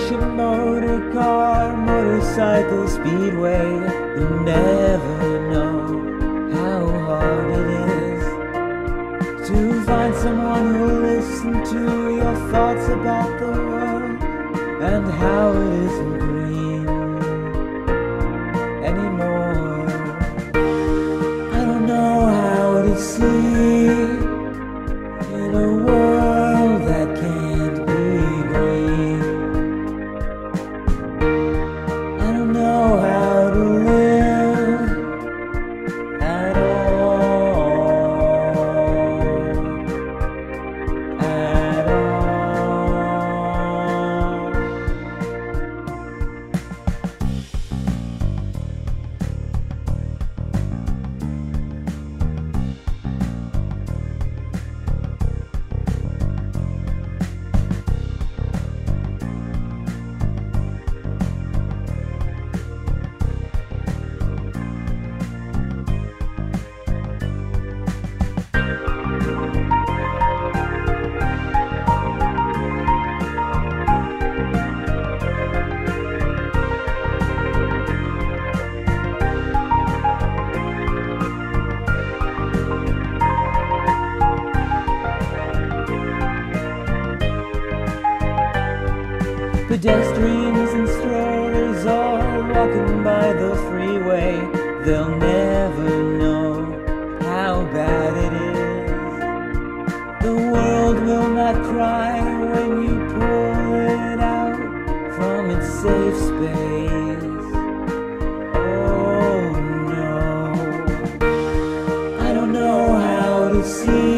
station, motorcar, motorcycle, speedway. You never know how hard it is to find someone who'll listen to your thoughts about the world and how it isn't green anymore. I don't know how to see in a world that can't be green. I don't know how to live at all, at all. Pedestrians and strollers all walking by the freeway. They'll never know how bad it is. The world will not cry when you pull it out from its safe space. Oh no, I don't know how to see